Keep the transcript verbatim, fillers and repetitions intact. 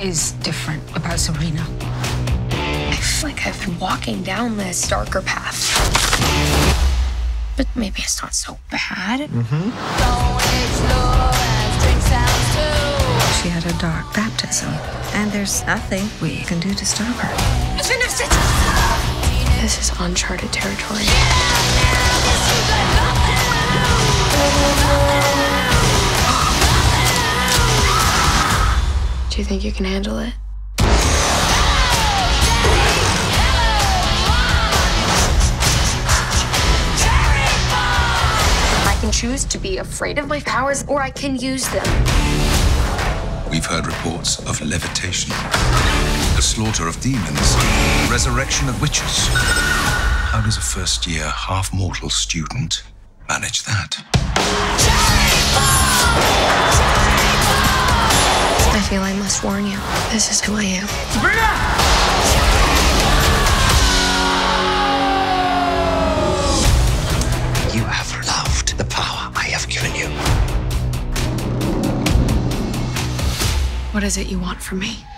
is different about Sabrina. I feel like I've been walking down this darker path. But maybe it's not so bad. Mm-hmm. She had a dark baptism, and there's nothing we can do to stop her. This is uncharted territory. Do you think you can handle it? I can choose to be afraid of my powers, or I can use them. We've heard reports of levitation, the slaughter of demons, resurrection of witches. How does a first-year, half-mortal student manage that? I feel I must warn you. This is who I am. Sabrina! You have loved the power I have given you. What is it you want from me?